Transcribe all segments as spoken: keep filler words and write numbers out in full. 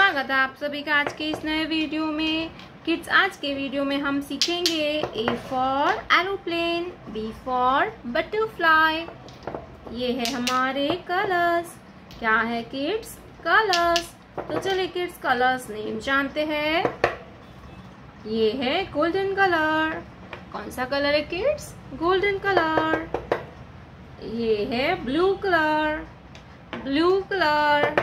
स्वागत है आप सभी का आज के इस नए वीडियो में। किड्स, आज के वीडियो में हम सीखेंगे A for aeroplane, B for butterfly. ये है हमारे कलर्स। क्या है किड्स? कलर्स। तो चलिए किड्स कलर्स नेम जानते हैं। ये है गोल्डन कलर। कौन सा कलर है किड्स? Golden colour. ये है ब्लू कलर, ब्लू कलर।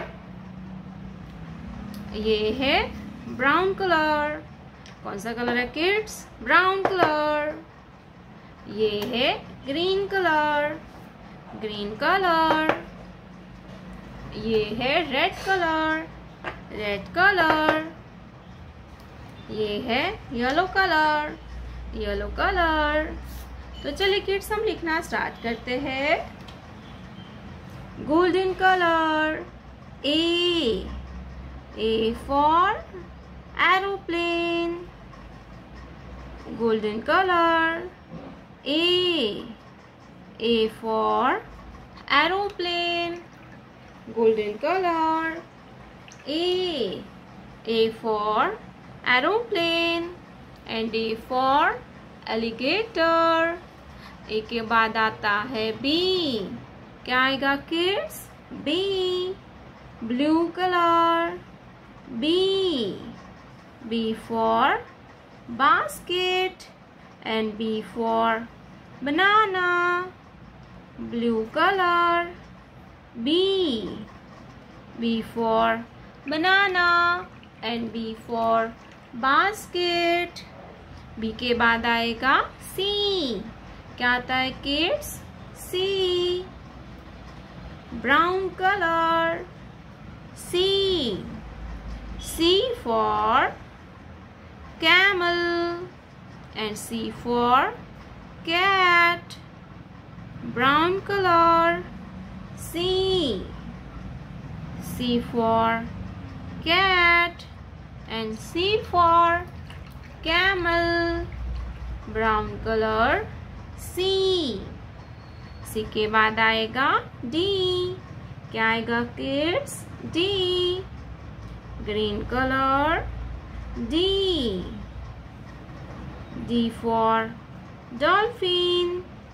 ये है ब्राउन कलर। कौन सा कलर है किड्स? Brown colour. ये है ग्रीन कलर, ग्रीन कलर। ये है रेड कलर, रेड कलर। ये है येलो कलर, येलो कलर। तो चलिए किड्स हम लिखना स्टार्ट करते हैं। Golden colour. A A for aeroplane, golden color. A A for aeroplane, golden color. A A for aeroplane and A for alligator. A के बाद आता है B। क्या आएगा kids? B blue color. B B for basket and B for banana. Blue color. B B for banana and B for basket. B के बाद आएगा C। क्या आता है kids? C brown color. C C for camel and C for cat. Brown color. C C for cat and C for camel. Brown color. C C के बाद आएगा D। क्या आएगा kids? D green color. D D for dolphin,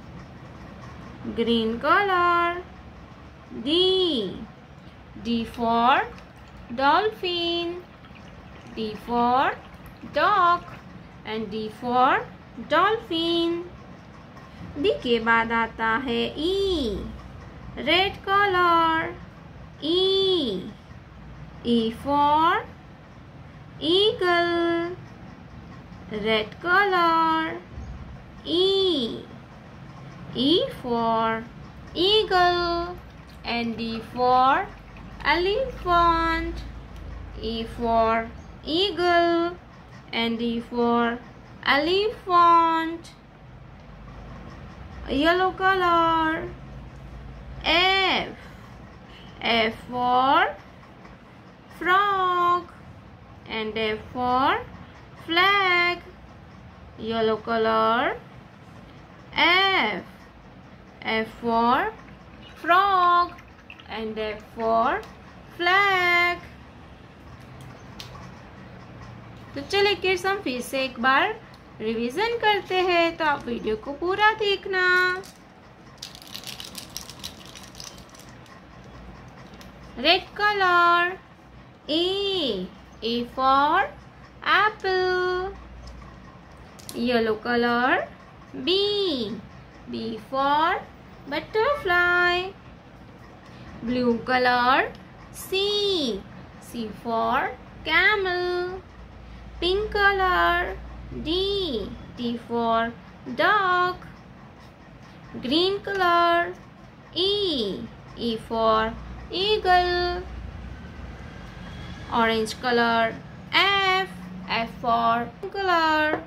green color. D D for dolphin. D for dog and D for dolphin. D के बाद आता है E red color. E E for eagle, red color. E E for eagle and D for elephant. E for eagle and D for elephant. Yellow color. F F for frog and F for flag. Yellow color. F F for frog and F for flag. तो चलिए kids हम फिर से एक बार revision करते हैं, तो आप वीडियो को पूरा देखना। Red color. A A for apple. Yellow color. B B for butterfly. Blue color. C C for camel. Pink color. D D for dog. Green color. E E for eagle. Orange color. F F for color.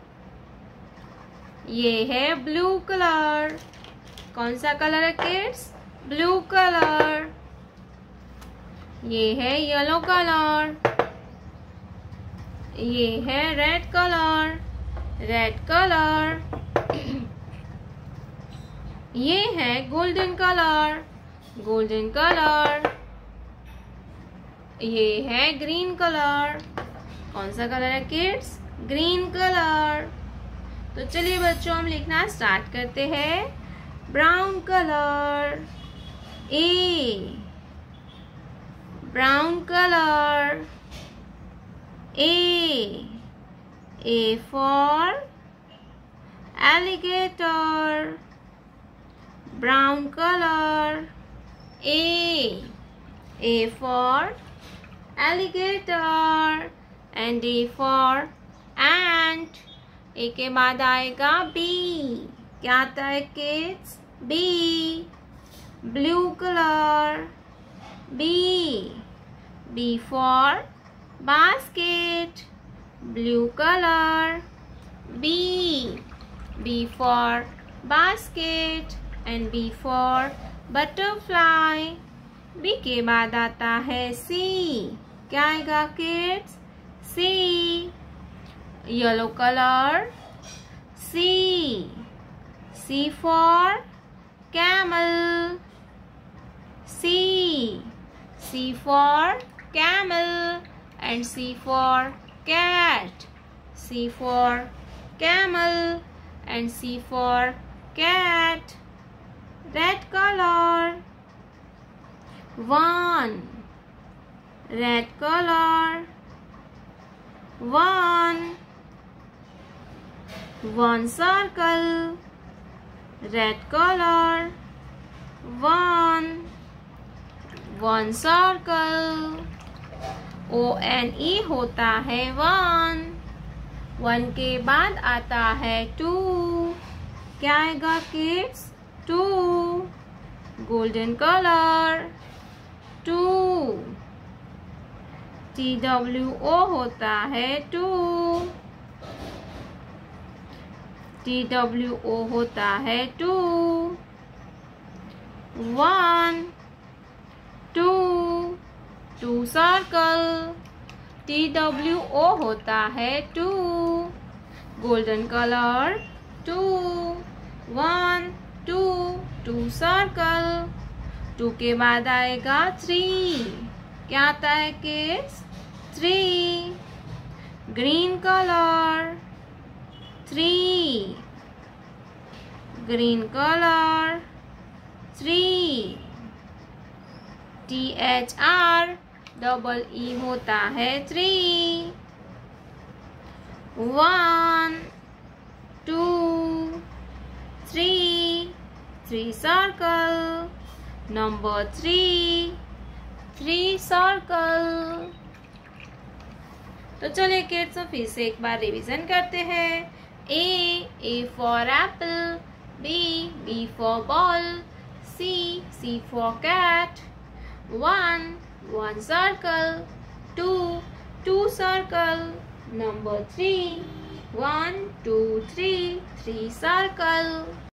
ये है blue colour. कौन सा colour है kids? Blue colour. ये है yellow colour. ये है red colour, red colour. ये है गोल्डन कलर, गोल्डन कलर। ये है ग्रीन कलर। कौन सा कलर है किड्स? Green colour. तो चलिए बच्चों हम लिखना स्टार्ट करते हैं। Brown colour, A. Brown colour, A. A for alligator. Brown color, A. A for alligator and D for ant. A के बाद आएगा B. क्या आता है kids? B. Blue color, B. B for basket. Blue color, B. B for basket and B for butterfly. B के बाद आता है C. क्या आएगा kids? C. Yellow color, C. C for camel. C. C for camel and C for cat. C for camel and C for cat. Red color, one. Red color, one. One circle. Red color, one. One circle. O N E होता है one. One के बाद आता है two. क्या आएगा kids? Two. Golden colour, two. T W O होता है टू। टी डब्ल्यू ओ होता है two. One, two. Two circle, T W O होता है two. Golden colour, two. One, two. Two circle. Two के बाद आएगा थ्री। क्या आता है kids? Three. Green colour, three. Green colour, three. T H R double E होता है three. One, two, three. Three circle, number three. Three circle. तो चलिए किड्स फिर से एक बार रिवीजन करते हैं। A, A for apple. B, B for ball. C, C for cat. One, one circle. Two, two circle. Number three. One, two, three, three circle.